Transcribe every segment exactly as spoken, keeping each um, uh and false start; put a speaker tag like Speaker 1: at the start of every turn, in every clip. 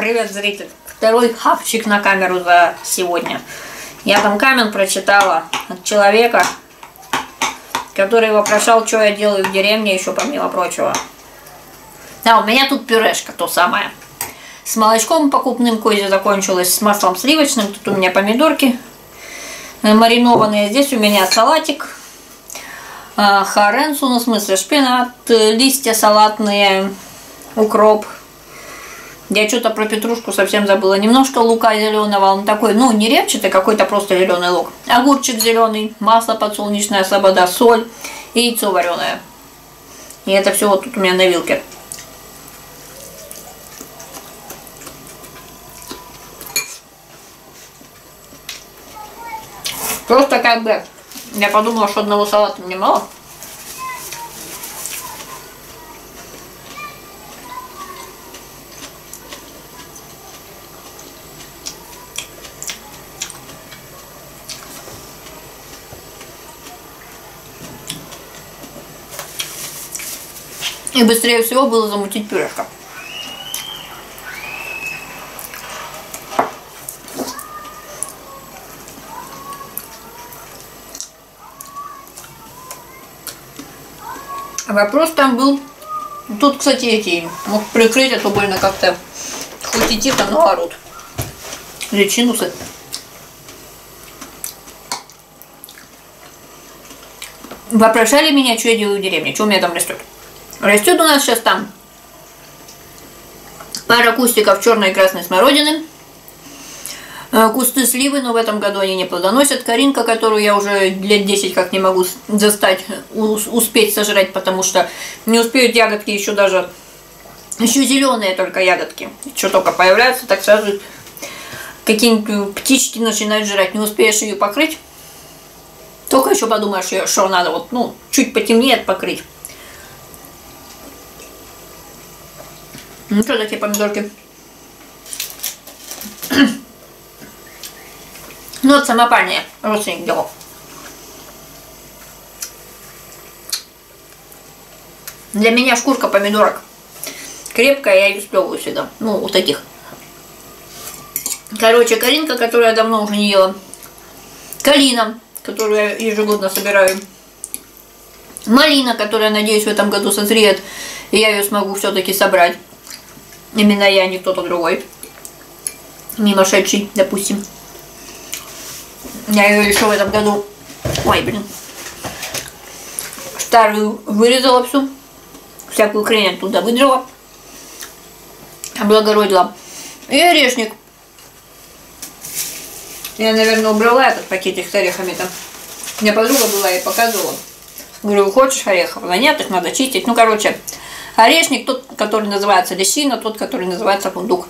Speaker 1: Привет, зритель. Второй хавчик на камеру за сегодня. Я там камень прочитала от человека, который вопрошал, что я делаю в деревне, еще помимо прочего. Да, у меня тут пюрешка, то самое. С молочком покупным козье закончилось, с маслом сливочным. Тут у меня помидорки маринованные. Здесь у меня салатик. Харенсу, ну в смысле шпинат, листья салатные, укроп. Я что-то про петрушку совсем забыла. Немножко лука зеленого, он такой, ну не репчатый, какой-то просто зеленый лук. Огурчик зеленый, масло подсолнечное, слобода, соль и яйцо вареное. И это все вот тут у меня на вилке. Просто как бы я подумала, что одного салата мне мало. И быстрее всего было замутить пюрешка. Вопрос там был. Тут, кстати, эти мог прикрыть, а то больно как-то хоть и тихо, но орут. Личинусы. Вопрошали меня, что я делаю в деревне, что у меня там растет. Растет у нас сейчас там пара кустиков черной и красной смородины, кусты сливы, но в этом году они не плодоносят. Каринка, которую я уже лет десять как не могу застать, успеть сожрать, потому что не успеют ягодки еще даже, еще зеленые только ягодки, что только появляются, так сразу какие-нибудь птички начинают жрать, не успеешь ее покрыть, только еще подумаешь, что надо вот, ну, чуть потемнеет покрыть. Ну что такие помидорки? Ну вот сама пальня, родственник делал. Для меня шкурка помидорок крепкая, я ее сплевываю всегда. Ну, вот таких. Короче, калинка, которую я давно уже не ела. Калина, которую я ежегодно собираю. Малина, которая, надеюсь, в этом году созреет, и я ее смогу все-таки собрать. Именно я, не кто-то другой. Мимошедший, допустим. Я ее еще в этом году... Ой, блин. Старую вырезала всю. Всякую хрень оттуда выдрала. Облагородила. И орешник. Я, наверное, убрала этот пакетик с орехами там. У меня подруга была и показывала. Говорю, хочешь орехов? Да нет, их надо чистить. Ну, короче... Орешник, тот, который называется лещина, тот, который называется фундук.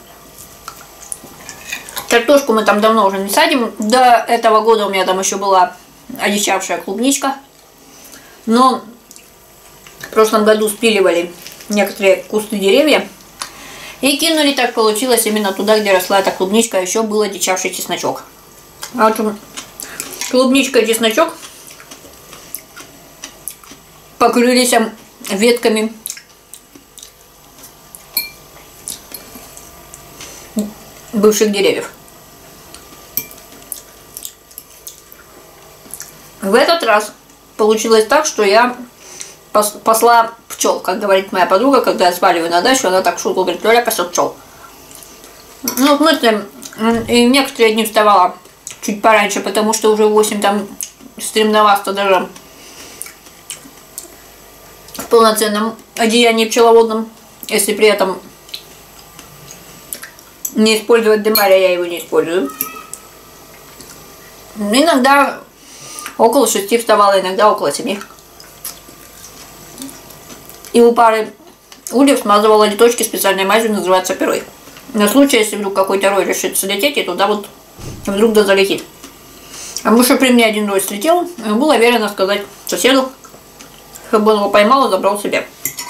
Speaker 1: Картошку мы там давно уже не садим. До этого года у меня там еще была одичавшая клубничка. Но в прошлом году спиливали некоторые кусты деревья. И кинули, так получилось, именно туда, где росла эта клубничка. А еще был одичавший чесночок. А вот клубничка и чесночок покрылись ветками бывших деревьев. В этот раз получилось так, что я посла пчел, как говорит моя подруга, когда я сваливаю на дачу, она так шутку говорит, Оля пасет пчел. Ну, в смысле, и некоторые дни вставала чуть пораньше, потому что уже в восемь там стремновато даже в полноценном одеянии пчеловодном, если при этом не использовать демария, я его не использую. Иногда около шести вставала, иногда около семи. И у пары ульев смазывала литочки специальной мазью, называется перой. На случай, если вдруг какой-то рой решит слететь, и туда вот вдруг да залетит. А потому что при мне один рой слетел, было верно сказать соседу, чтобы он его поймал и забрал себе.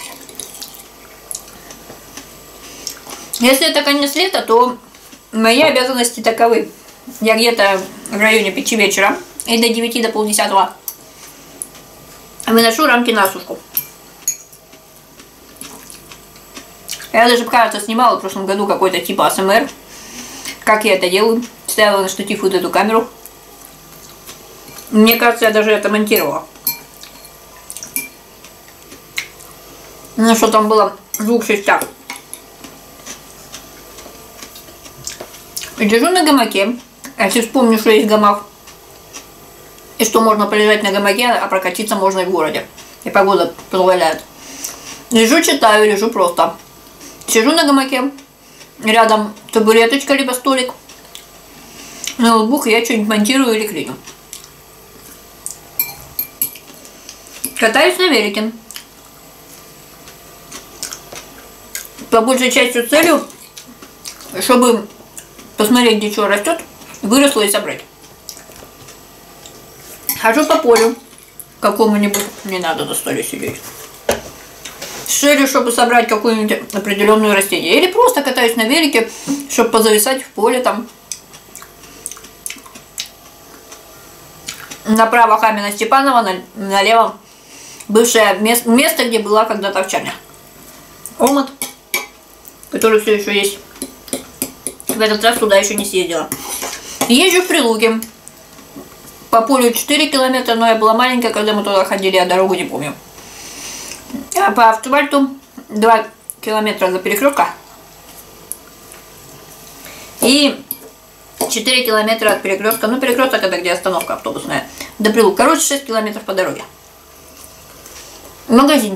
Speaker 1: Если это конец лета, то мои обязанности таковы. Я где-то в районе пяти вечера и до девяти, до полдесятого выношу рамки на сушку. Я даже, кажется, снимала в прошлом году какой-то типа А С М Р. Как я это делаю. Ставила на штатив вот эту камеру. Мне кажется, я даже это монтировала. Ну, что там было в двух частях. Лежу на гамаке. Если вспомню, что есть гамак. И что можно полежать на гамаке, а прокатиться можно и в городе. И погода позволяет. Лежу, читаю, лежу просто. Сижу на гамаке. Рядом табуреточка, либо столик. Ноутбук, и я что-нибудь монтирую или клею. Катаюсь на велике. По большей части целью, чтобы посмотреть, где что растет, выросло и собрать. Хожу по полю какому-нибудь, не надо на столе сидеть. С целью, чтобы собрать какую-нибудь определенную растение. Или просто катаюсь на велике, чтобы позависать в поле там. Направо Хамина Степанова, налево бывшее место, место, где была когда-то овчарня. Омут, который все еще есть. В этот раз туда еще не съездила. Езжу в Прилуки. По полю четыре километра, но я была маленькая, когда мы туда ходили, а дорогу не помню. А по асфальту два километра до перекрестка. И четыре километра от перекрестка. Ну, перекресток это где остановка автобусная. До Прилук. Короче, шесть километров по дороге. Магазин.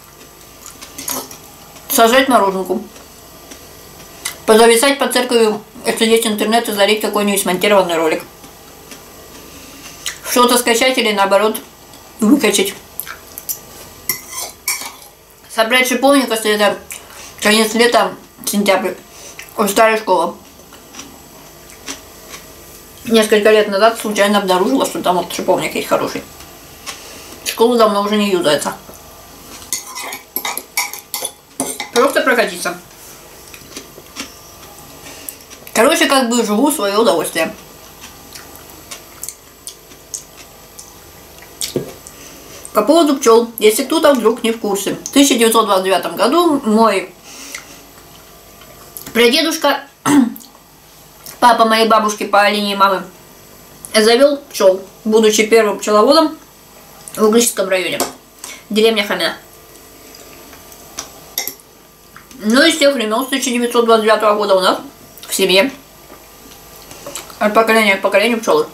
Speaker 1: Сажать мороженку. Позависать по церкви, если есть интернет, и залить какой-нибудь смонтированный ролик. Что-то скачать или наоборот выкачать. Собрать шиповник, если это конец лета, сентябрь. Ой, старая школа. Несколько лет назад случайно обнаружила, что там вот шиповник есть хороший. Школа давно уже не юзается. Просто прокатиться. Короче, как бы живу в свое удовольствие. По поводу пчел, если кто-то вдруг не в курсе. В тысяча девятьсот двадцать девятом году мой прадедушка, папа моей бабушки по линии мамы, завел пчел, будучи первым пчеловодом в Угличском районе, деревня Хамина. Ну и с тех времен, с тысяча девятьсот двадцать девятого года у нас в семье от поколения к поколению пчелы.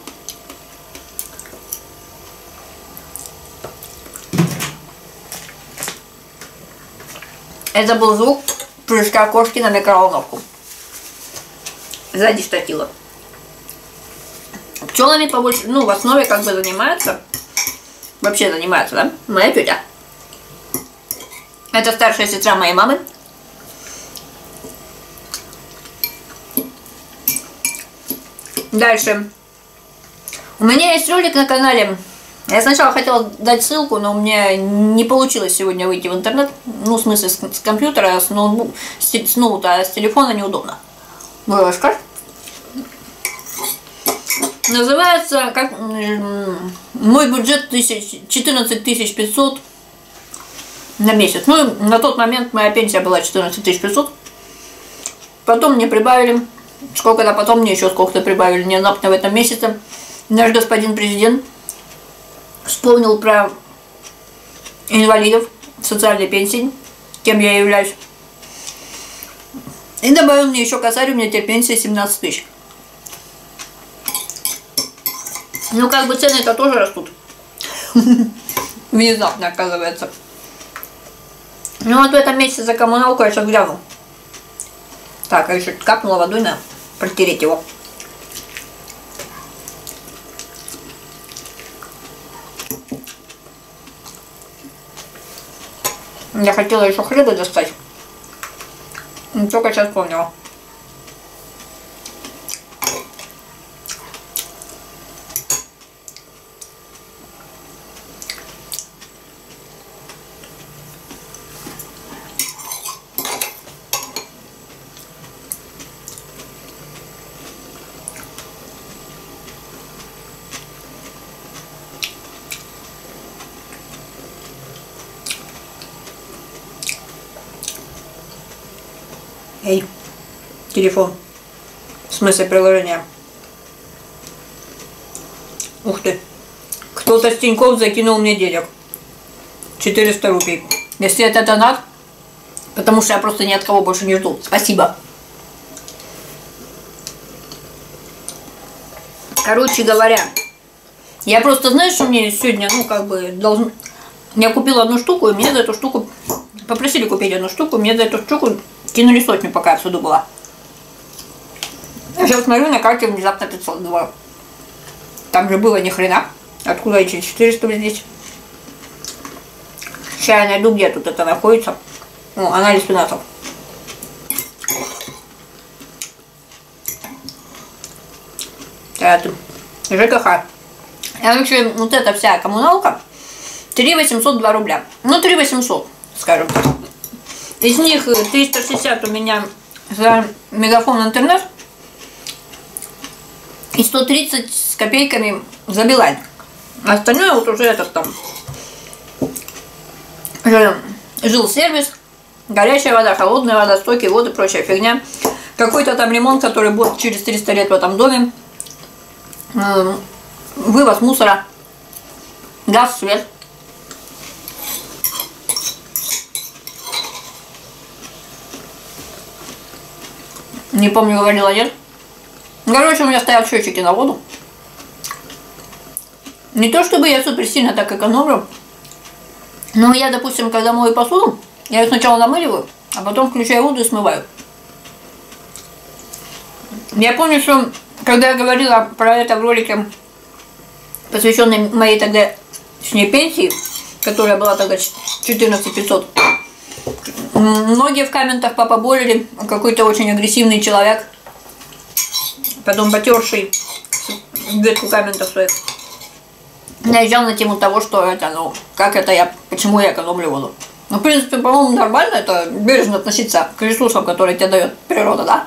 Speaker 1: Это был звук прыжка кошки на микроволновку сзади штатива. Пчелами побольше, ну, в основе как бы занимаются, вообще занимается, да, моя тетя. Это старшая сестра моей мамы. Дальше. У меня есть ролик на канале. Я сначала хотела дать ссылку, но у меня не получилось сегодня выйти в интернет. Ну, в смысле, с, с компьютера, с ноутбука, с, с ноута, а с телефона неудобно. Выложка. Называется как мой бюджет четырнадцать тысяч пятьсот на месяц. Ну, на тот момент моя пенсия была четырнадцать тысяч пятьсот. Потом мне прибавили. Сколько-то потом мне еще сколько-то прибавили. Внезапно в этом месяце наш господин президент вспомнил про инвалидов социальной пенсии, кем я являюсь. И добавил мне еще косарь, у меня теперь пенсия семнадцать тысяч. Ну, как бы цены-то тоже растут. Внезапно, оказывается. Ну, вот в этом месяце за коммуналку я сейчас гляну. Так, а еще капнула водой, надо протереть его. Я хотела еще хлеба достать. Но только сейчас вспомнила. Эй, телефон. В смысле приложения. Ух ты. Кто-то с Тинькофф закинул мне денег. четыреста рублей. Если это донат, потому что я просто ни от кого больше не жду. Спасибо. Короче говоря, я просто, знаешь, что мне сегодня, ну, как бы, должен... Я купила одну штуку, и мне за эту штуку... Попросили купить одну штуку, мне за эту штуку кинули сотню, пока я в суду была. Я сейчас смотрю, на карте внезапно пятьсот два. Там же было ни хрена. Откуда эти четыреста здесь? Сейчас я найду, где тут это находится. О, анализ финансов. Это ЖКХ. Короче, вот эта вся коммуналка три тысячи восемьсот два рубля. Ну, три тысячи восемьсот, скажем так. Из них триста шестьдесят у меня за мегафон интернет и сто тридцать с копейками за Билайн. Остальное вот уже этот там жил сервис, горячая вода, холодная вода, стоки, воды, прочая фигня. Какой-то там ремонт, который будет через триста лет в этом доме. Вывоз мусора, газ, свет. Не помню, говорила, нет. Короче, у меня стоят счетчики на воду. Не то чтобы я супер сильно так экономлю, но я, допустим, когда мою посуду, я ее сначала намыливаю, а потом включаю воду и смываю. Я помню, что когда я говорила про это в ролике, посвященной моей тогдашней пенсии, которая была тогда четырнадцать пятьсот, многие в комментах попоболили, какой-то очень агрессивный человек, потом потерший ветку комментов своих, наезжал на тему того, что это, ну, как это я, почему я экономлю воду. Ну, в принципе, по-моему, нормально это бережно относиться к ресурсам, которые тебе дает природа, да?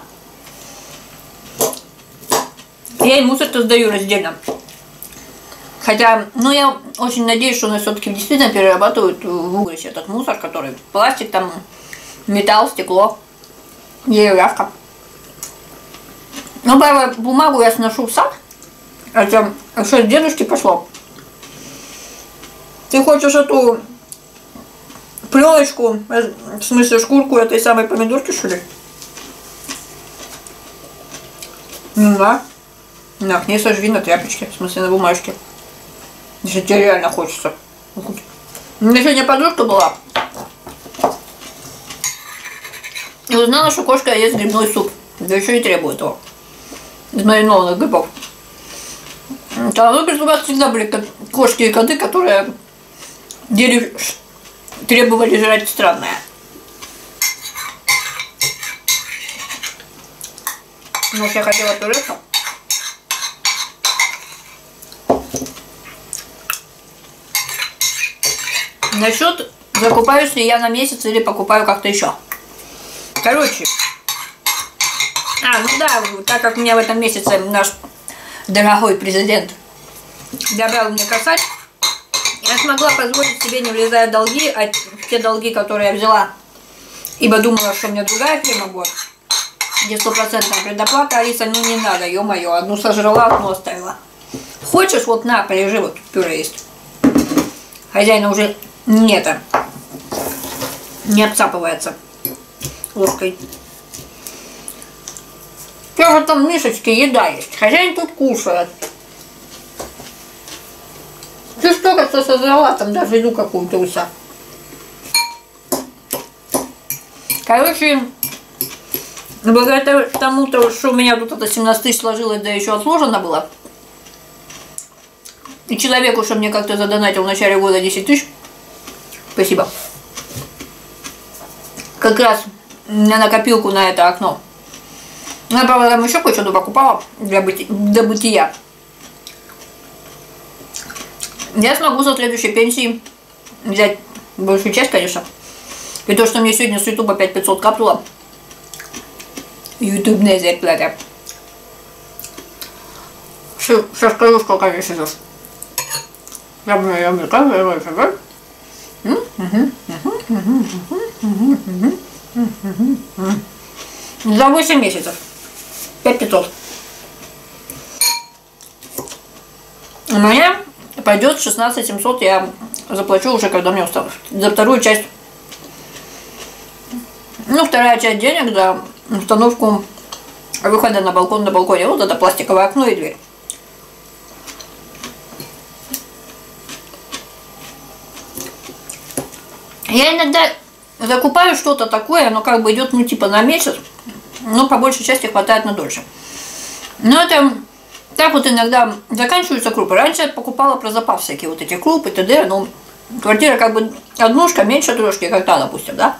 Speaker 1: Я и мусор-то сдаю раздельно. Хотя, ну, я очень надеюсь, что у нас все-таки действительно перерабатывают в угольще этот мусор, который пластик, там, металл, стекло, деревяшка. Ну, правда, бумагу я сношу в сад. Это что с дедушки пошло. Ты хочешь эту пленочку, в смысле шкурку этой самой помидорки, что ли? Ну да. На, к ней сожги на тряпочке, в смысле на бумажке. Если тебе реально хочется. У меня сегодня подружка была. И узнала, что кошка ест грибной суп. Да еще и требует его. Из маринованных грибов. Там, ну, у вас всегда были кошки и коты, которые дели... требовали жрать странное. Ну, я хотела пюрешку. Насчет, закупаюсь ли я на месяц или покупаю как-то еще. Короче. А, ну да, так как мне в этом месяце наш дорогой президент добавил мне косарь, я смогла позволить себе, не влезая в долги, а те долги, которые я взяла, ибо думала, что у меня другая фирма будет, где стопроцентная предоплата. Алиса, ну не надо, ё-моё, одну сожрала, одну оставила. Хочешь, вот на, полежи, вот тут пюре есть. Хозяина уже не это, не обцапывается ложкой. Что же там в мишечке еда есть? Хозяин тут кушает. Ты столько что сожрала, там даже еду какую-то уся. Короче, благодаря тому, что у меня тут это семнадцать тысяч сложилось, да еще отложено было. И человеку, что мне как-то задонатил в начале года десять тысяч. Спасибо. Как раз на накопилку на это окно. Я, правда, там еще кое-что покупала для, быти... для бытия. Я смогу со следующей пенсии взять большую часть, конечно. И то, что мне сегодня с ютуба пять тысяч пятьсот капнуло. Ютубная зарплата. Сейчас скажу, сколько здесь идешь. Я бы, я бы, как я бы, За восемь месяцев. пять пятьсот. У меня пойдет шестнадцать семьсот, я заплачу уже, когда мне устану. За вторую часть. Ну, вторая часть денег за установку выхода на балкон, на балконе. Вот это пластиковое окно и дверь. Я иногда закупаю что-то такое, оно как бы идет, ну, типа на месяц, но по большей части хватает на дольше. Но это так вот иногда заканчиваются крупы. Раньше я покупала про запас всякие вот эти крупы, т.д. Ну, квартира как бы однушка, меньше трешки, как та, допустим, да?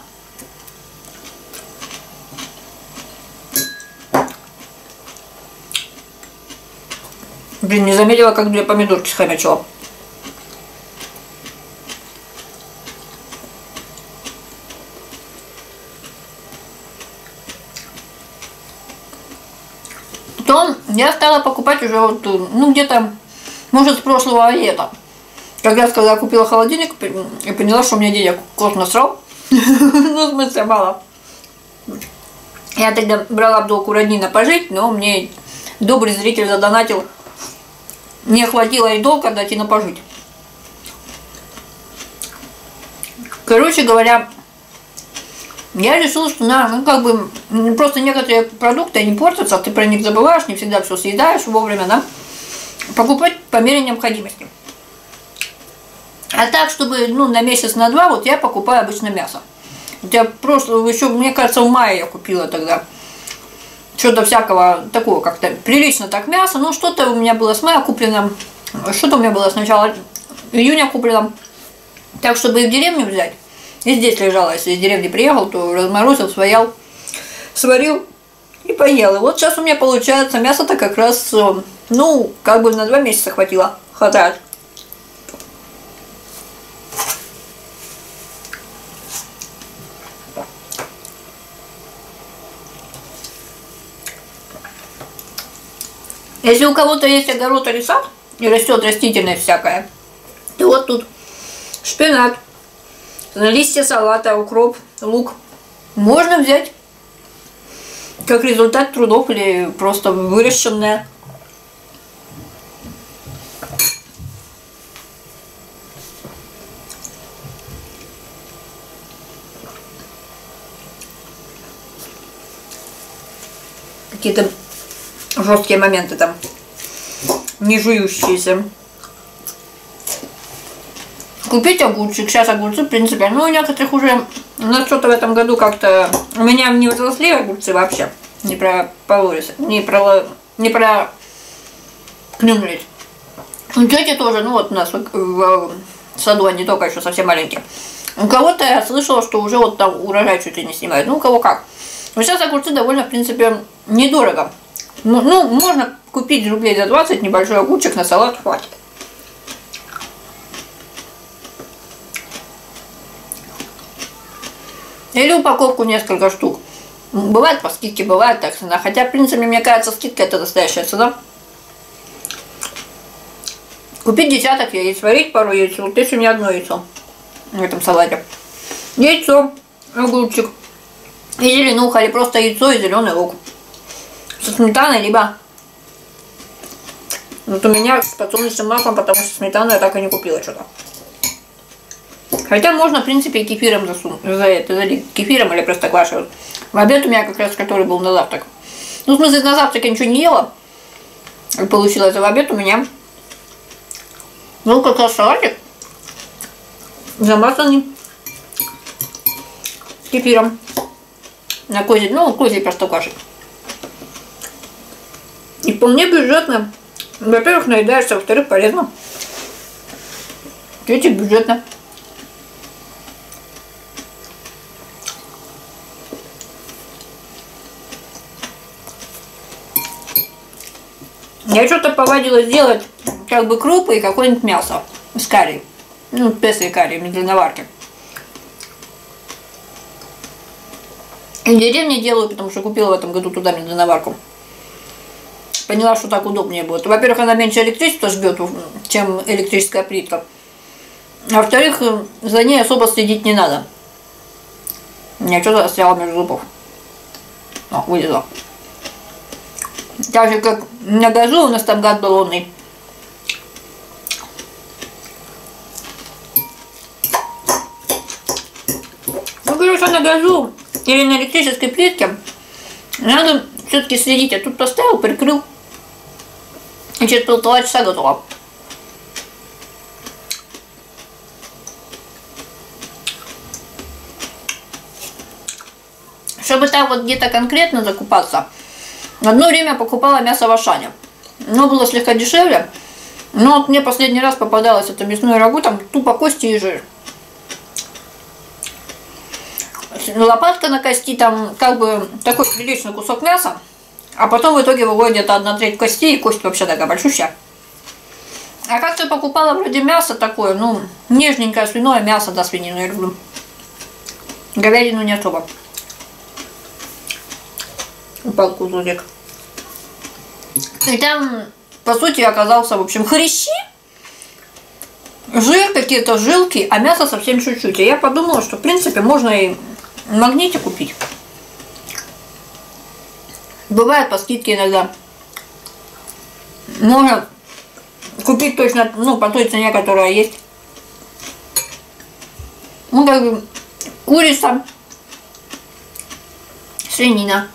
Speaker 1: Блин, не заметила, как две помидорки схомячила. Потом я стала покупать уже вот, ну, где-то, может, с прошлого лета. Как раз, когда я купила холодильник и поняла, что у меня денег кот насрал. Ну, в смысле, мало. Я тогда брала в долг у роднина пожить, но мне добрый зритель задонатил. Не хватило и долг отдать, и на пожить. Короче говоря, я решила, что на, ну, как бы, просто некоторые продукты, они портятся, ты про них забываешь, не всегда все съедаешь вовремя, да? Покупать по мере необходимости. А так, чтобы, ну, на месяц, на два, вот я покупаю обычно мясо. Я просто, еще, мне кажется, в мае я купила тогда что-то всякого такого, как-то прилично так мясо, ну, что-то у меня было с мая куплено, что-то у меня было с начала июня куплено, так, чтобы и в деревню взять. И здесь лежала, если из деревни приехал, то разморозил, своял, сварил и поел. И вот сейчас у меня получается мясо-то как раз, ну, как бы на два месяца хватило, хватает. Если у кого-то есть огород или сад, и растет растительность всякая, то вот тут шпинат, листья салата, укроп, лук. Можно взять как результат трудов или просто выращенное. Какие-то жесткие моменты там, не жующиеся. Купить огурчик. Сейчас огурцы, в принципе, ну, у некоторых уже на что-то в этом году как-то у меня не возросли огурцы вообще. Не про полорис, не про не про клюнулись. У тети тоже, ну вот у нас в, в, в саду они только еще совсем маленькие. У кого-то я слышала, что уже вот там урожай чуть ли не снимают. Ну, у кого как. Но сейчас огурцы довольно, в принципе, недорого. Ну, ну, можно купить рублей за двадцать небольшой огурчик на салат, хватит. Или упаковку несколько штук. Бывает по скидке, бывает так цена. Хотя, в принципе, мне кажется, скидка это настоящая цена. Купить десяток яиц, сварить пару яиц. Вот здесь у меня одно яйцо в этом салате. Яйцо, огурчик, и зеленуха, или просто яйцо и зеленый лук. Со сметаной, либо вот у меня с подсолнечным маслом, потому что сметану я так и не купила что-то. Хотя можно, в принципе, и кефиром засунуть, за это, залить кефиром или простоквашей. В обед у меня как раз, который был на завтрак. Ну, в смысле, на завтрак я ничего не ела. И получилось, а в обед у меня был как раз салатик, замазанный кефиром на козий, ну, козий простоквашей. И вполне бюджетно. Во-первых, наедаешься, во-вторых, полезно. В-третьих, бюджетно. Я что-то повадилась делать как бы крупы и какое-нибудь мясо с карри. Ну, песо и карри, медленноварки. В деревне делаю, потому что купила в этом году туда медленноварку. Поняла, что так удобнее будет. Во-первых, она меньше электричества жгет, чем электрическая плитка. А во-вторых, за ней особо следить не надо. У меня что-то застряло между зубов. О, вылезла. Так же, как на газу у нас там газ баллонный. Ну, короче, на газу или на электрической плитке надо все-таки следить. Я тут поставил, прикрыл. И через полтора часа готово. Чтобы так вот где-то конкретно закупаться, одно время покупала мясо в Ашане. Оно было слегка дешевле. Но вот мне последний раз попадалось это мясное рагу, там тупо кости и жир. Лопатка на кости, там как бы такой приличный кусок мяса. А потом в итоге выходит где-то одна треть кости, и кость вообще такая большущая. А как-то покупала вроде мясо такое, ну, нежненькое свиное мясо, да, свинину я люблю. Говядину не особо. Упал кусочек. И там, по сути, оказался, в общем, хрящи, жир, какие-то жилки, а мясо совсем чуть-чуть. И я подумала, что, в принципе, можно и в Магните купить. Бывает по скидке иногда. Можно купить точно, ну, по той цене, которая есть. Ну, как бы, курица, свинина.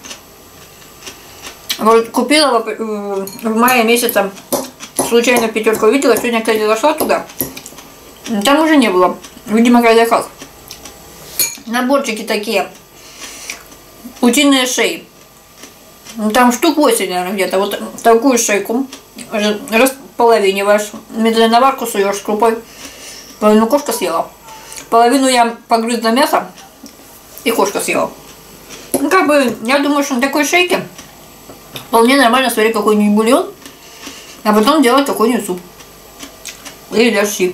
Speaker 1: Вот купила в, в мае месяце, случайно в пятерку увидела, сегодня, кстати, зашла туда. Там уже не было, видимо, как заказ. Наборчики такие, утиные шеи. Там штук восемь, наверное, где-то. Вот такую шейку располовиниваешь, медленно на варку суешь с крупой. Половину кошка съела. Половину я погрыз на мясо, и кошка съела. Ну, как бы, я думаю, что на такой шейке вполне нормально сварить какой-нибудь бульон, а потом делать какой-нибудь суп. Или даже щи.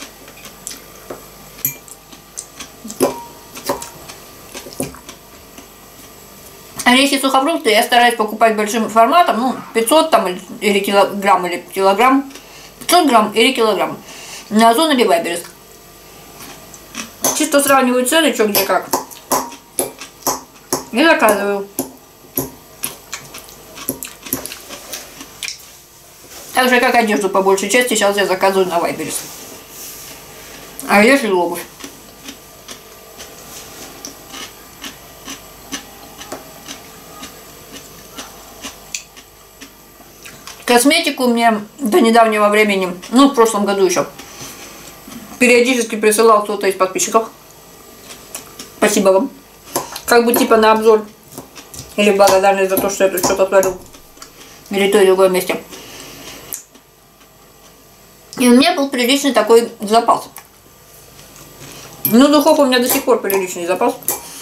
Speaker 1: Орехи, сухофрукты я стараюсь покупать большим форматом, ну, пятьсот там или килограмм, или килограмм, пятьсот грамм или килограмм. На Озон или Вайберис. Чисто сравниваю цены, что где как. И заказываю. Так же, как одежду по большей части, сейчас я заказываю на Вайберис. А если обувь. Косметику мне до недавнего времени, ну, в прошлом году еще, периодически присылал кто-то из подписчиков. Спасибо вам. Как бы типа на обзор. Или благодарность за то, что я тут что-то творил. Или то и другое месте. И у меня был приличный такой запас. Ну, духов у меня до сих пор приличный запас.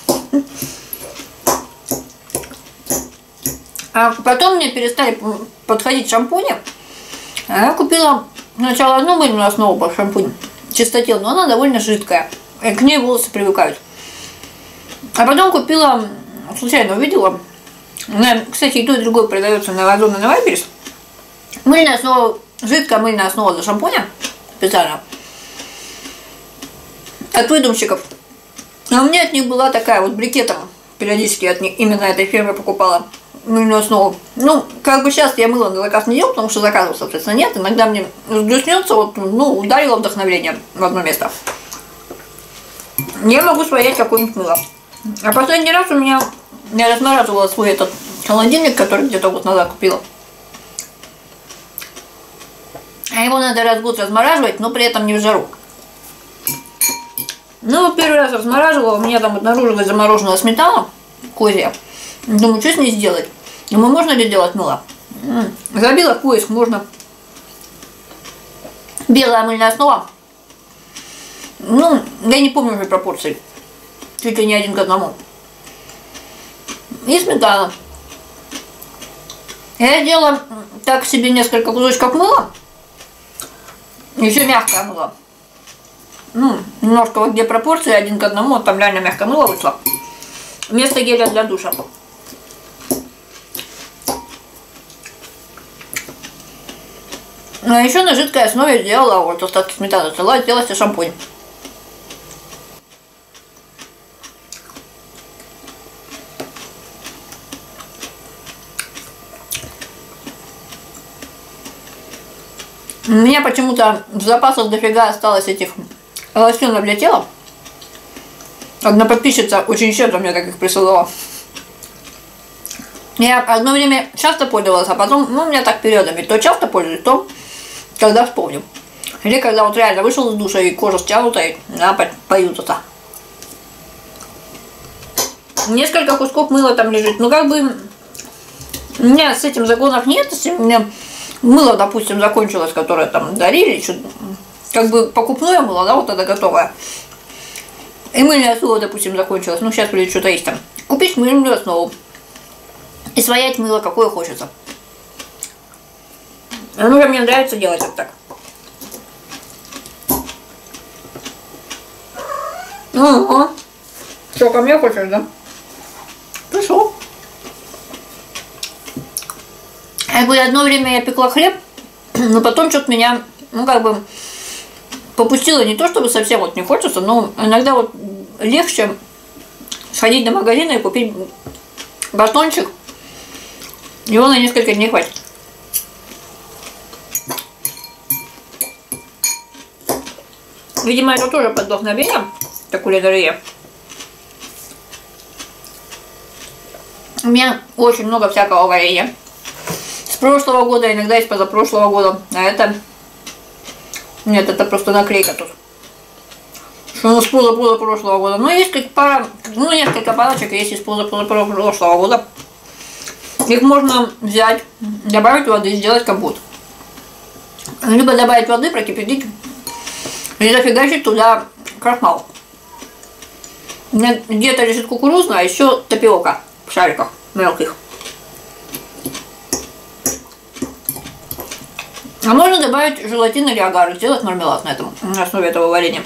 Speaker 1: А потом мне перестали подходить шампуни. А я купила сначала одну мыльную основу по шампунь, чистотел, но она довольно жидкая. И к ней волосы привыкают. А потом купила, случайно увидела, кстати, и то, и другое продается на Озон и на Вайберис. Мыльная основа, жидкая мыльная основа для шампуня, специально, от выдумщиков. А у меня от них была такая вот брикетом, периодически от них, именно этой фирмы покупала мыльную основу. Ну, как бы сейчас я мыло на заказ не делал, потому что заказов, соответственно, нет. Иногда мне взглюснется, вот, ну, ударило вдохновение в одно место. Я могу сварить какое-нибудь мыло. А последний раз у меня, я размораживала свой этот холодильник, который где-то год назад купила. А его надо раз в год размораживать, но при этом не в жару. Ну, первый раз размораживала, у меня там обнаружилась замороженная сметана козья. Думаю, что с ней сделать? Думаю, можно ли делать мыло? Забила в поиск, можно. Белая мыльная основа. Ну, я не помню уже пропорции. Чуть ли не один к одному. И сметана. Я сделала так себе несколько кусочков мыла. Еще мягкое мыло. Ну, немножко вот где пропорции один к одному, вот там реально мягкое мыло вышло. Вместо геля для душа. А еще на жидкой основе сделала вот остатки сметаны, взяла и сделала себе шампунь. У меня почему-то в запасах дофига осталось этих лосьонов для тела. Одна подписчица очень щедро мне так их присылала. Я одно время часто пользовалась, а потом, ну, у меня так периодами. То часто пользуюсь, то когда вспомню. Или когда вот реально вышел из душа и кожа стянутая, да, поются. Несколько кусков мыла там лежит. Ну, как бы, у меня с этим загонов нет. Если у меня мыло, допустим, закончилось, которое там дарили, как бы покупное мыло, да, вот это готовое. И мыльная основа, допустим, закончилась. Ну, сейчас вроде что-то есть там. Купить мыльную основу. И своять мыло, какое хочется. Ну, мне нравится делать вот так. Ага. Что, ко мне хочешь, да? Пришел. Я говорю, одно время я пекла хлеб, но потом что-то меня, ну, как бы, попустило. Не то, чтобы совсем вот не хочется, но иногда вот легче сходить до магазина и купить батончик. Его на несколько дней хватит. Видимо, это тоже под вдохновением, это кулинария. У меня очень много всякого варенья. С прошлого года, иногда из позапрошлого года. А это... Нет, это просто наклейка тут. Что у нас позапрошлого года. Но есть как пара... Ну, несколько палочек есть из позапрошлого года. Их можно взять, добавить воды и сделать компот. Либо добавить воды, прокипятить и зафигачить туда крахмал. Где-то лежит кукурузная, а еще тапиока в шариках мелких. А можно добавить желатин или агар, сделать мармелад на этом, на основе этого варенья.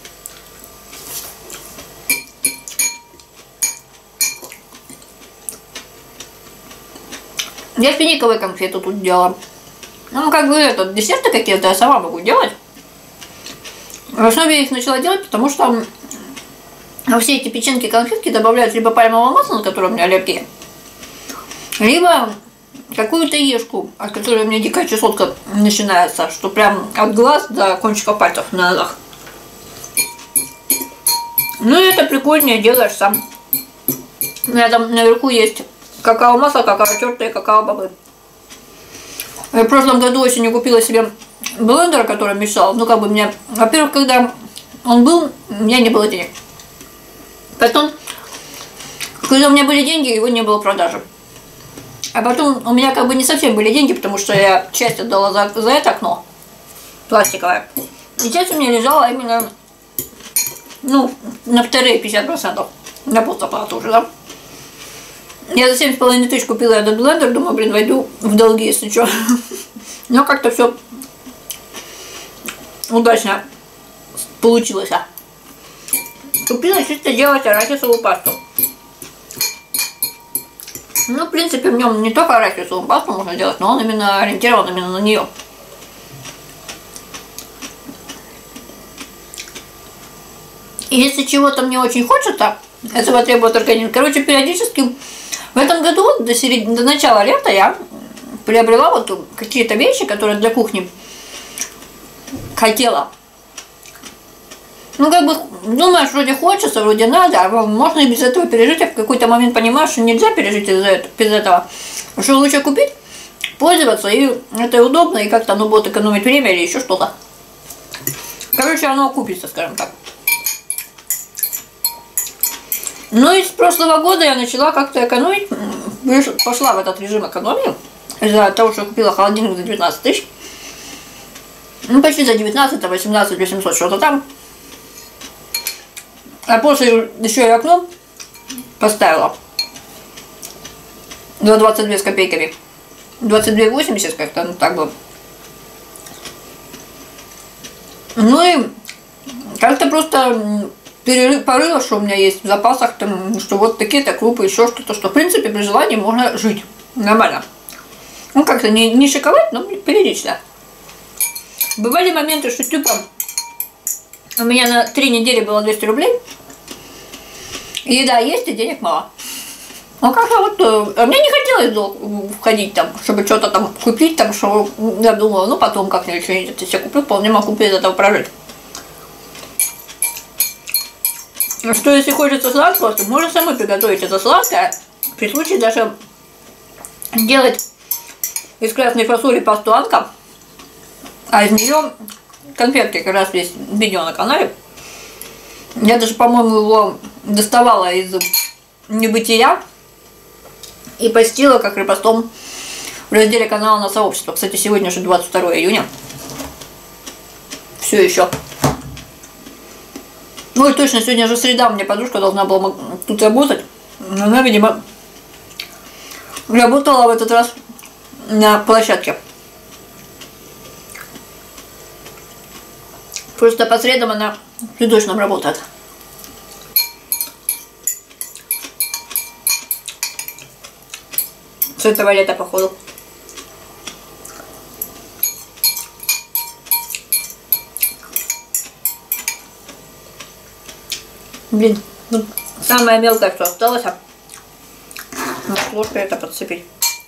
Speaker 1: Я финиковые конфеты тут делала. Ну, как бы это, десерты какие-то я сама могу делать. В основе я их начала делать, потому что во все эти печеньки, конфетки добавляют либо пальмовое масло, на которое у меня аллергия, либо какую-то ешку, от которой у меня дикая чесотка начинается, что прям от глаз до кончиков пальцев на ногах. Ну и это прикольнее, делаешь сам. У меня там наверху есть какао-масло, какао-тертые, какао-бобы. Я в прошлом году осенью купила себе блендер, который мешал. Ну, как бы мне... Во-первых, когда он был, у меня не было денег. Потом, когда у меня были деньги, его не было в продаже. А потом у меня как бы не совсем были деньги, потому что я часть отдала за, за это окно пластиковое. И часть у меня лежала именно, ну, на вторые пятьдесят процентов. На ползаплату уже, да. Я за семь с половиной тысяч купила этот блендер, думаю, блин, войду в долги, если что. Но как-то все удачно получилось. Купила чисто делать арахисовую пасту. Ну, в принципе, в нем не только арахисовую пасту можно делать, но он именно ориентирован именно на нее. И если чего-то мне очень хочется, этого требует организм. Короче, периодически в этом году до, серед... до начала лета я приобрела вот какие-то вещи, которые для кухни хотела. Ну, как бы, думаешь, вроде хочется, вроде надо, а можно и без этого пережить, а в какой-то момент понимаешь, что нельзя пережить без этого. Что лучше купить, пользоваться, и это удобно, и как-то оно будет экономить время или еще что-то. Короче, оно окупится, скажем так. Ну и с прошлого года я начала как-то экономить, пошла в этот режим экономии, из-за того, что купила холодильник за девятнадцать тысяч, ну почти за девятнадцать, восемнадцать восемьсот, что-то там. А после еще и окно поставила за двадцать две с копейками, двадцать две восемьдесят как-то, ну так было. Ну и как-то просто... порыла, что у меня есть в запасах, там, что вот такие-то крупы, еще что-то, что в принципе при желании можно жить нормально. Ну как-то не, не шиковать, но периодично. Бывали моменты, что типа у меня на три недели было двести рублей, еда есть и денег мало. А как вот, а мне не хотелось входить там, чтобы что-то там купить, там, что я думала, ну потом как-нибудь что-нибудь себе куплю, вполне могу без этого прожить. Что если хочется сладкого, то можно самой приготовить это сладкое. При случае даже делать из красной фасоли пасту анка, а из нее конфетки, как раз есть видео на канале. Я даже, по-моему, его доставала из небытия и постила как репостом в разделе канала на сообщество. Кстати, сегодня же двадцать второе июня. Все еще. Ну и точно, сегодня же среда, мне подружка должна была тут работать. Но она, видимо, работала в этот раз на площадке. Просто по средам она в цветочном работает. С этого лета, походу. Блин, ну, самое мелкое, что осталось, а ложкой это подцепить.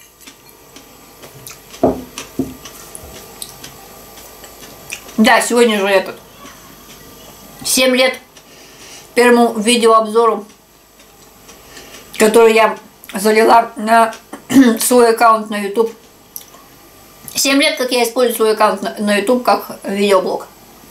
Speaker 1: Да, сегодня же этот семь лет первому видеообзору, который я залила на свой аккаунт на YouTube. семь лет, как я использую свой аккаунт на, на YouTube как видеоблог.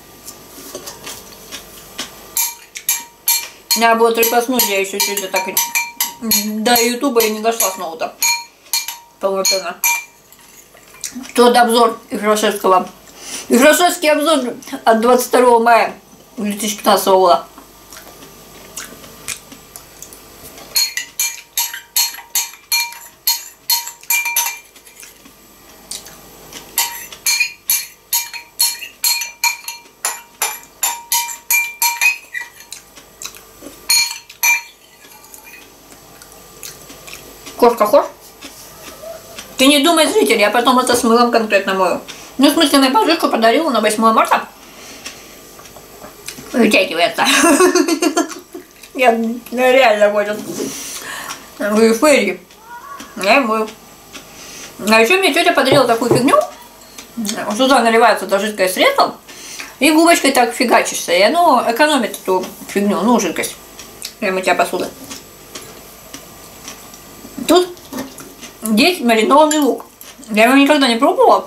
Speaker 1: Надо было трепоснуть, я еще сегодня так и до Ютуба и не дошла снова-то. Полноценно. Тот обзор Ифрашевского. Ифрашевский обзор от двадцать второго мая две тысячи пятнадцатого года. Кошка, хошь? Ты не думай, зритель, я потом это с мылом конкретно мою. Ну, в смысле, моя подружка подарила на восьмое марта. Вытягивается. Я реально хочет. В эйфории. Я и мою. А еще мне тетя подарила такую фигню. Сюда наливается это жидкое средство. И губочкой так фигачишься. И оно экономит эту фигню, ну, жидкость. Для мытья посуды. Тут есть маринованный лук. Я его никогда не пробовала.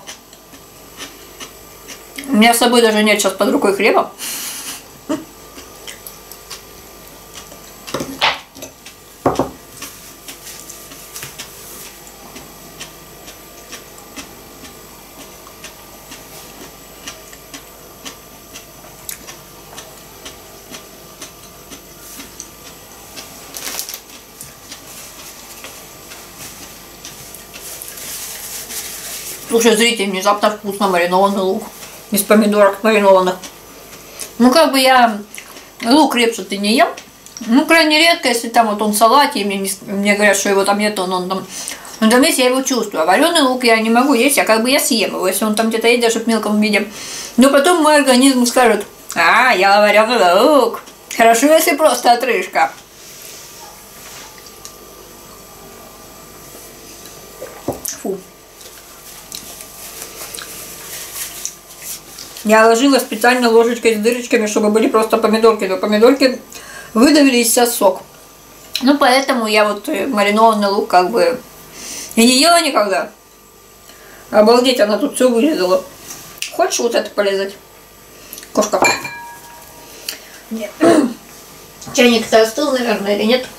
Speaker 1: У меня с собой даже нет сейчас под рукой хлеба. Слушай, зритель, внезапно вкусно маринованный лук. Из помидорок маринованных. Ну, как бы я лук репчатый не ем. Ну, крайне редко, если там вот он в салате, и мне, не, мне говорят, что его там нет, он, он там... Но там есть, я его чувствую. А вареный лук я не могу есть, а как бы я съем его, если он там где-то есть, даже в мелком виде. Но потом мой организм скажет: а, я вареный лук. Хорошо, если просто отрыжка. Фу. Я ложила специально ложечкой с дырочками, чтобы были просто помидорки. Но помидорки выдавили из себя сок. Ну, поэтому я вот маринованный лук как бы и не ела никогда. Обалдеть, она тут все вырезала. Хочешь вот это полезать? Кошка. Нет. Чайник-то остыл, наверное, или нет?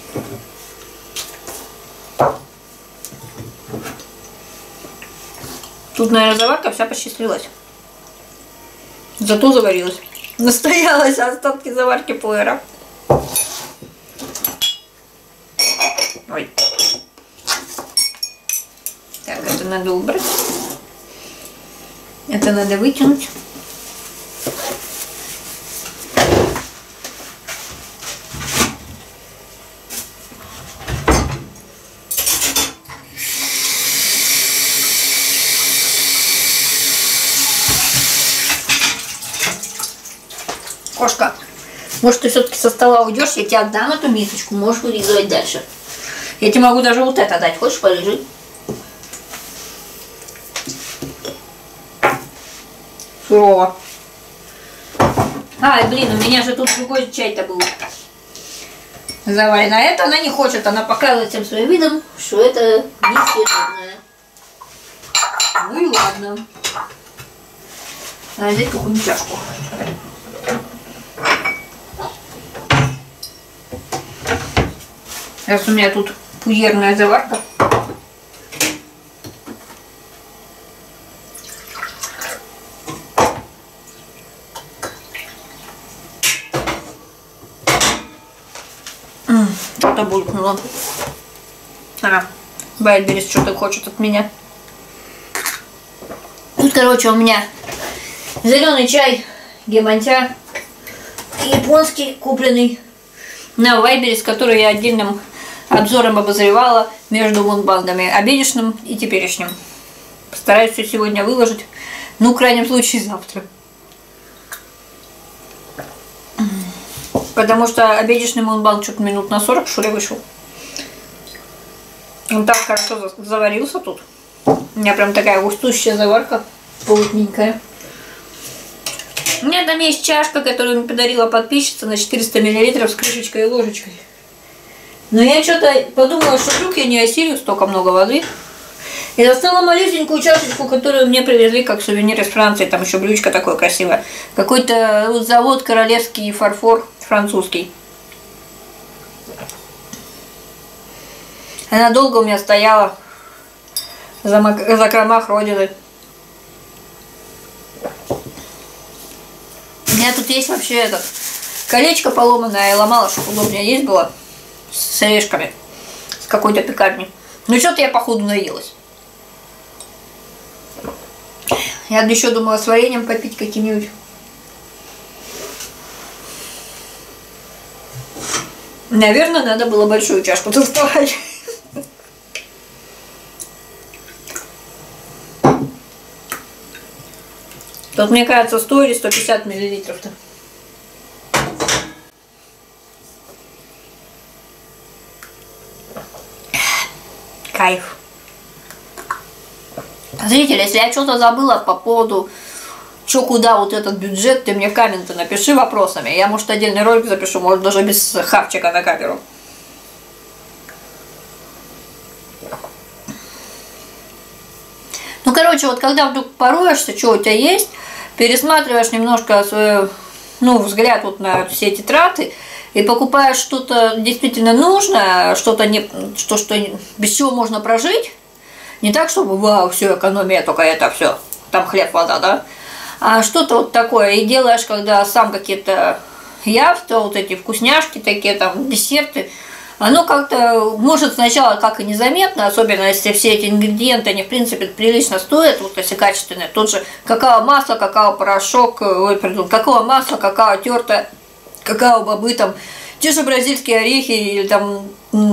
Speaker 1: Тут, наверное, заварка вся почти слилась. Зато заварилась. Настоялась остатки заварки пуэра. Ой. Так, это надо убрать. Это надо вытянуть. Кошка, может, ты все-таки со стола уйдешь, я тебе отдам эту мисочку, можешь вылизывать дальше. Я тебе могу даже вот это дать. Хочешь, полежи? Сурово. Ай, блин, у меня же тут другой чай-то был заварен. А это она не хочет. Она показывает всем своим видом, что это несъедобное. Ну и ладно. Надо взять какую-нибудь чашку. Раз у меня тут пуерная заварка. Что-то булькнуло. А, Вайльберрис что-то хочет от меня. Тут, короче, у меня зеленый чай гемантя, японский, купленный на Вайльберрис, который я отдельным обзором обозревала между мунбандами, обедешным и теперешним. Постараюсь все сегодня выложить, ну, в крайнем случае, завтра. Потому что обедешный мунбанд что-то минут на сорок, что ли, вышел. Он так хорошо заварился тут. У меня прям такая густущая заварка, плотненькая. У меня там есть чашка, которую мне подарила подписчица на четыреста миллилитров с крышечкой и ложечкой. Но я что-то подумала, что вдруг я не осилю столько много воды. И достала малюсенькую чашечку, которую мне привезли как сувенир из Франции. Там еще блюдечко такое красивое. Какой-то завод королевский фарфор французский. Она долго у меня стояла в закромах родины. У меня тут есть вообще этот колечко поломанное, я ломала, чтобы удобнее есть было. С орешками. С какой-то пекарни. Ну что-то я походу наелась. Я еще думала с вареньем попить каким-нибудь. Наверное, надо было большую чашку доставать. Тут, мне кажется, сто или сто пятьдесят миллилитров-то. Кайф. Зрители, если я что-то забыла по поводу, что куда вот этот бюджет, ты мне комменты напиши вопросами. Я, может, отдельный ролик запишу, может, даже без хавчика на камеру. Ну, короче, вот когда вдруг пороешься, что у тебя есть, пересматриваешь немножко свой, ну, взгляд вот на все эти траты и покупаешь что-то действительно нужное, что-то не, что, что без чего можно прожить. Не так, чтобы вау, все, экономия, только это все, там хлеб, вода, да? А что-то вот такое. И делаешь, когда сам какие-то явства, вот эти вкусняшки такие, там, десерты, оно как-то, может, сначала как и незаметно, особенно если все эти ингредиенты, они, в принципе, прилично стоят, вот если качественные. Тот же какао-масло, какао-порошок, ой, пардон, какао-масло, какао тертое, какао-бобы, там, те же бразильские орехи или там...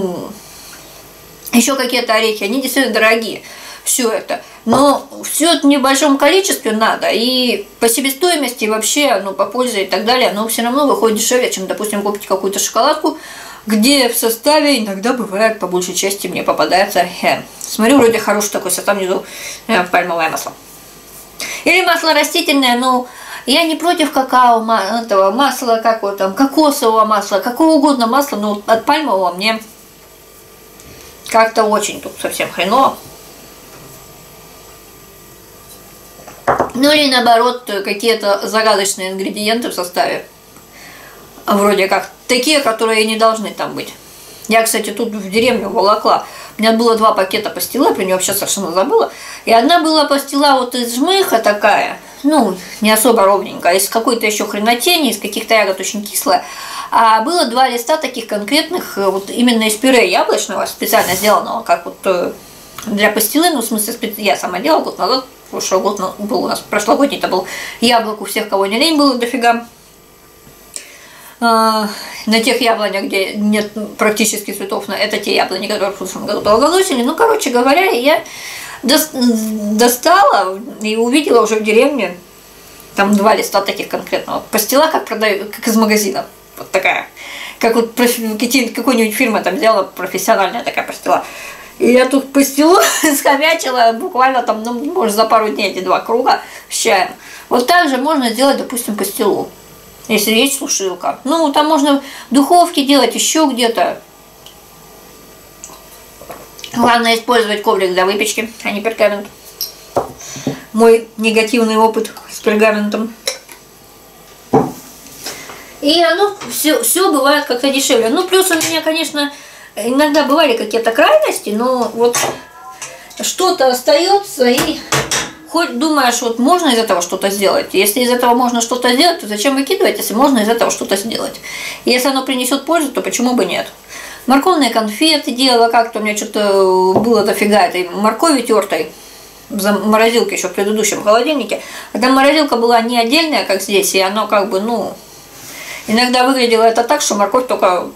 Speaker 1: еще какие-то орехи, они действительно дорогие, все это. Но все это в небольшом количестве надо, и по себестоимости вообще, ну, по пользе и так далее, оно все равно выходит дешевле, чем, допустим, купить какую-то шоколадку, где в составе иногда бывает, по большей части мне попадается, э, смотрю, вроде хороший такой состав, внизу э, пальмовое масло. Или масло растительное, но я не против какао, этого масла, какого там, кокосового масла, какого угодно масла, но от пальмового мне... как-то очень тут совсем хреново. Ну или наоборот, какие-то загадочные ингредиенты в составе. Вроде как такие, которые не должны там быть. Я, кстати, тут в деревню волокла. У меня было два пакета пастила, я про нее вообще совершенно забыла. И одна была пастила вот из жмыха такая, ну, не особо ровненькая, из какой-то еще хренотени, из каких-то ягод очень кислая. А было два листа таких конкретных, вот именно из пюре яблочного, специально сделанного, как вот для пастилы, ну, в смысле, я сама делала год назад, прошлый год был у нас, прошлогодний-то был яблок у всех, кого не лень, было дофига. На тех яблонях, где нет практически цветов, это те яблони, которые в прошлом году долголосили. Ну, короче говоря, я достала и увидела уже в деревне, там два листа таких конкретного, пастила, как продают, как из магазина, вот такая. Как вот какой-нибудь фирма там сделала, профессиональная такая пастила. И я тут пастилу схомячила буквально там, ну, может, за пару дней эти два круга с чаем. Вот так же можно сделать, допустим, пастилу, если есть сушилка. Ну, там можно в духовке делать, еще где-то. Главное использовать коврик для выпечки, а не пергамент. Мой негативный опыт с пергаментом. И оно все, все бывает как-то дешевле. Ну, плюс у меня, конечно, иногда бывали какие-то крайности, но вот что-то остается, и хоть думаешь, вот можно из этого что-то сделать. Если из этого можно что-то сделать, то зачем выкидывать, если можно из этого что-то сделать? И если оно принесет пользу, то почему бы нет? Морковные конфеты делала как-то, у меня что-то было дофига этой моркови тертой в морозилке еще в предыдущем холодильнике. А там морозилка была не отдельная, как здесь, и оно как бы, ну, иногда выглядело это так, что морковь только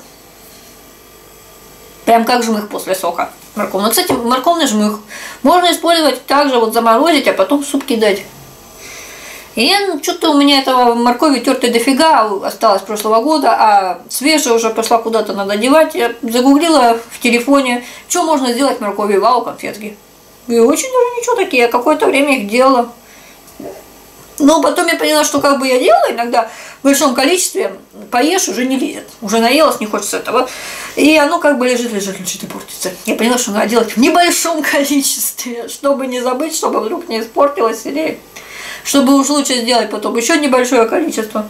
Speaker 1: прям как жмых после сока морковного. Кстати, морковный жмых можно использовать также, вот заморозить, а потом в суп кидать. И ну, что-то у меня этого моркови тертой дофига осталось с прошлого года, а свежая уже пошла куда-то надо девать. Я загуглила в телефоне, что можно сделать моркови, вау, конфетки. И очень даже ничего такие, я какое-то время их делала. Но потом я поняла, что как бы я делала иногда в большом количестве, поешь, уже не лезет. Уже наелась, не хочется этого. И оно как бы лежит, лежит, лежит и портится. Я поняла, что надо делать в небольшом количестве, чтобы не забыть, чтобы вдруг не испортилось, или чтобы уж лучше сделать потом еще небольшое количество.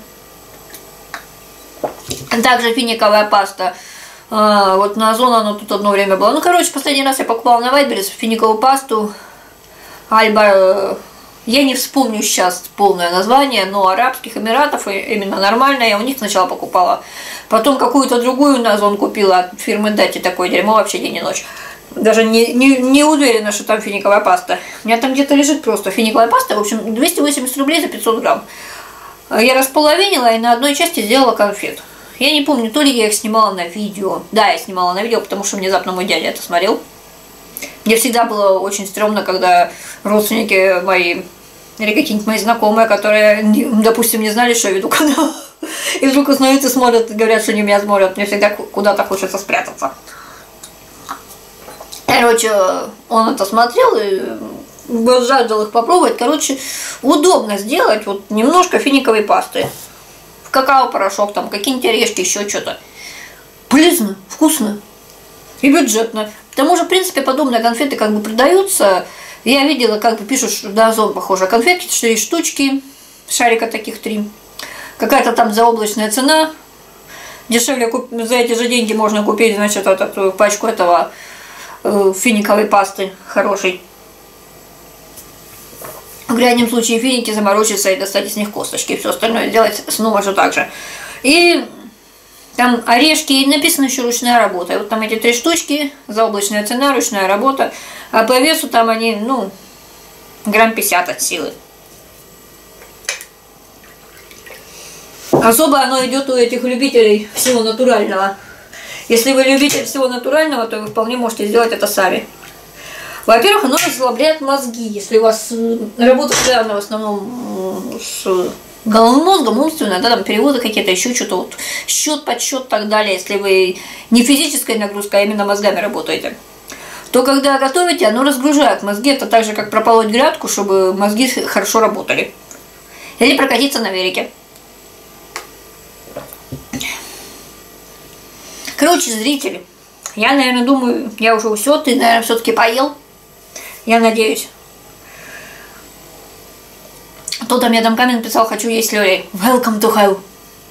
Speaker 1: Также финиковая паста. А, вот на Озон она тут одно время была. Ну, короче, последний раз я покупала на Вайберис финиковую пасту. Альба... Я не вспомню сейчас полное название, но Арабских Эмиратов именно нормальная. Я у них сначала покупала. Потом какую-то другую на Озон купила от фирмы Дати. Такое дерьмо вообще день и ночь. Даже не, не, не уверена, что там финиковая паста. У меня там где-то лежит просто финиковая паста. В общем, двести восемьдесят рублей за пятьсот грамм. Я располовинила и на одной части сделала конфет. Я не помню, то ли я их снимала на видео. Да, я снимала на видео, потому что внезапно мой дядя это смотрел. Мне всегда было очень стрёмно, когда родственники мои, или какие-нибудь мои знакомые, которые, допустим, не знали, что я веду канал, и вдруг узнают и смотрят, и говорят, что они меня смотрят. Мне всегда куда-то хочется спрятаться. Короче, он это смотрел и жаждал их попробовать. Короче, удобно сделать вот немножко финиковой пасты. В какао-порошок, там какие-нибудь орешки, еще что-то. Полезно, вкусно и бюджетно. К тому же, в принципе, подобные конфеты как бы продаются. Я видела, как бы пишут, что на Озон похоже. Конфетки четыре штучки, шарика таких три. Какая-то там заоблачная цена. Дешевле за эти же деньги можно купить, значит, вот эту пачку этого э, финиковой пасты хорошей. В крайнем случае финики заморочиться и достать из них косточки. Все остальное делать снова же так же. И там орешки, и написано еще ручная работа. И вот там эти три штучки, заоблачная цена, ручная работа. А по весу там они, ну, грамм пятьдесят от силы. Особо оно идет у этих любителей всего натурального. Если вы любитель всего натурального, то вы вполне можете сделать это сами. Во-первых, оно расслабляет мозги. Если у вас работа связана в основном с головным мозгом, умственная, да, там переводы какие-то, еще что-то, вот, счет, подсчет и так далее, если вы не физической нагрузкой, а именно мозгами работаете, то когда готовите, оно разгружает мозги. Это так же, как прополоть грядку, чтобы мозги хорошо работали. Или прокатиться на велике. Короче, зрители, я, наверное, думаю, я уже все, ты, наверное, все-таки поел. Я надеюсь. Кто-то мне там коммент писал, хочу есть Лёля. Welcome to hell.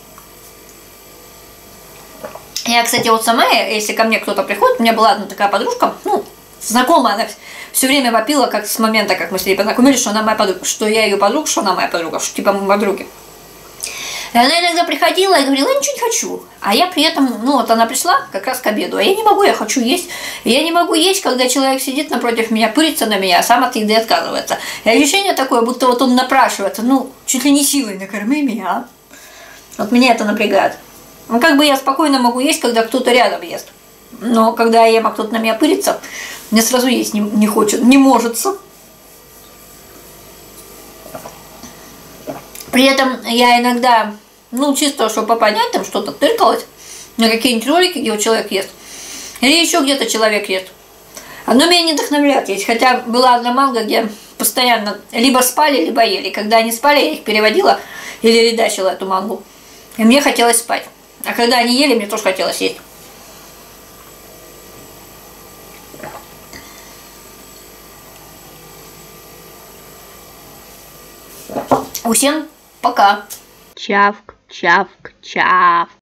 Speaker 1: Я, кстати, вот сама, если ко мне кто-то приходит, у меня была одна такая подружка, ну, знакомая, она все время вопила, как с момента, как мы с ней познакомились, что она моя подруга, что я ее подруга, что она моя подруга, что типа мы подруги. И она иногда приходила и говорила, я ничего не хочу. А я при этом, ну вот она пришла как раз к обеду, а я не могу, я хочу есть. И я не могу есть, когда человек сидит напротив меня, пырится на меня, а сам от еды отказывается. И ощущение такое, будто вот он напрашивается, ну, чуть ли не силой, накорми меня. Вот меня это напрягает. Ну, как бы я спокойно могу есть, когда кто-то рядом ест. Но когда я ем, а кто-то на меня пырится, мне сразу есть не, не хочет, не может. При этом я иногда, ну, чисто, чтобы понять, там что-то тыркалось, на какие-нибудь ролики, где вот человек ест, или еще где-то человек ест. Одно меня не вдохновляет есть, хотя была одна манга, где постоянно либо спали, либо ели. Когда они спали, я их переводила или редачила эту мангу. И мне хотелось спать. А когда они ели, мне тоже хотелось есть. Всем пока.
Speaker 2: Чавк, чавк, чавк.